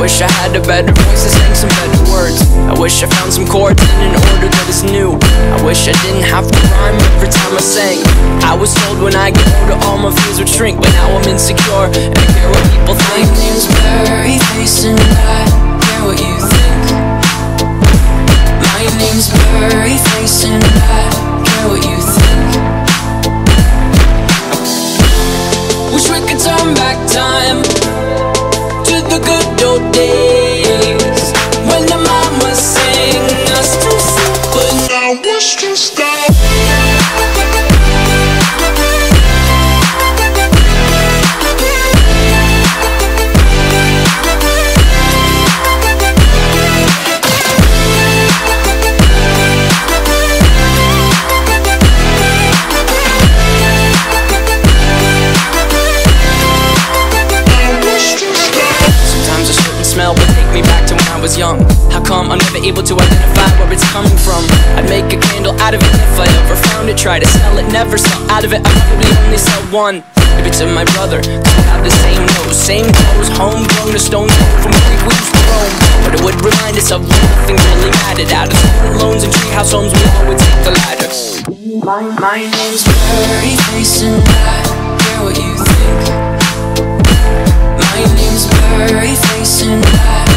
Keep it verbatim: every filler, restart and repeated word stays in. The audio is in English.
wish I had a better voice to sing some better words. I wish I found some chords in an order that is new. I wish I didn't have to rhyme every time I sang. I was told when I get older all my fears would shrink, but now I'm insecure and I care what people think. My name's Blurryface and I care what you think. My name's Blurryface and I care what you think. Wish we could turn back time to the good old days when the mama sang us to sleep, but now it's just that. But take me back to when I was young. How come I'm never able to identify where it's coming from? I'd make a candle out of it if I ever found it. Try to sell it, never sell out of it. I probably only sell one. Maybe to my brother, cause we have the same nose, same clothes, homegrown, a stone throw from Greek we used to roam. But it would remind us of when nothing really mattered. Out of student loans and treehouse homes, we all would take the ladder. My, my name's Blurryface and I care what you think. My name's Blurryface and I